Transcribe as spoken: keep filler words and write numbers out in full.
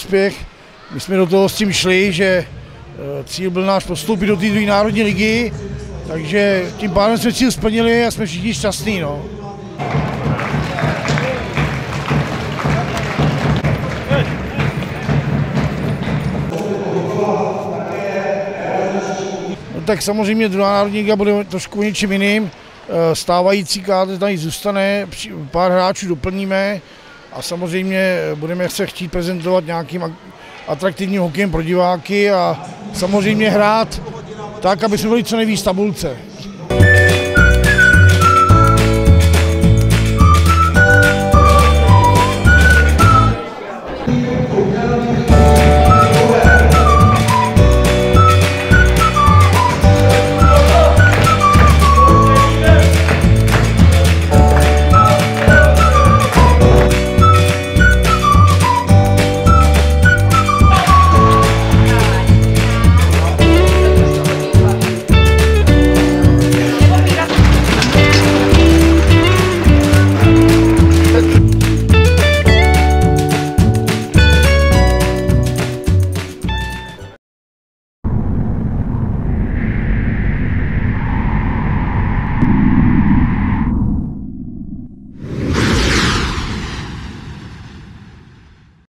úspěch. My jsme do toho s tím šli, že cíl byl náš postoupit do té druhé národní ligy, takže tím pádem jsme cíl splnili a jsme všichni šťastní. No. No tak samozřejmě druhá národní liga bude trošku něčím jiným. Stávající kádr tady zůstane, pár hráčů doplníme a samozřejmě budeme se chtít prezentovat nějakým atraktivním hokejem pro diváky a samozřejmě hrát tak, aby jsme byli co nejvíc v tabulce.